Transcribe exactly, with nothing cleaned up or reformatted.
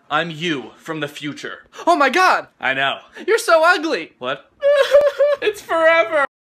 I'm you from the future. Oh my god! I know. You're so ugly! What? It's forever!